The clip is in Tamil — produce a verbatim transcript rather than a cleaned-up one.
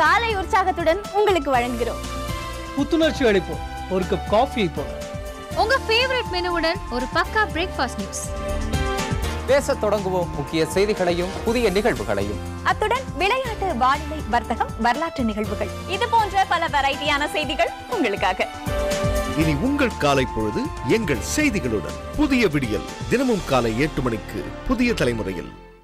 காலை உற்சாகத்துடன் உங்களுக்கு வழங்குகிறோம். புத்துணர்ச்சி அளிப்போம் ஒரு கப் காஃபி. இப்போ உங்க ஃபேவரட் மெனுவுடன் ஒரு பக்கா பிரேக்ஃபாஸ்ட் நியூஸ். பேச தொடங்குவோம் முக்கிய செய்திகளையும் புதிய நிகழ்வுகளையும். அத்துடன் விளையாட்டு, வானிலை, வர்த்தகம், வரலாற்று நிகழ்வுகள், இது போன்ற பல வெரைட்டியான செய்திகள் உங்களுக்காக. இனி உங்கள் காலை பொழுது எங்கள் செய்திகளுடன் புதிய விடியல். தினமும் காலை எட்டு மணிக்கு புதிய தலைமுறையில்.